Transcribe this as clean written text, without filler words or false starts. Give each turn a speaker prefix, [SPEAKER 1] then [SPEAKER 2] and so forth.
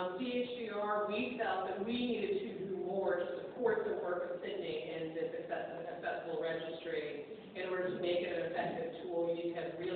[SPEAKER 1] CHCR, we felt that we needed to do more to support the work of Sydney and this accessible registry. In order to make it an effective tool, you need to have real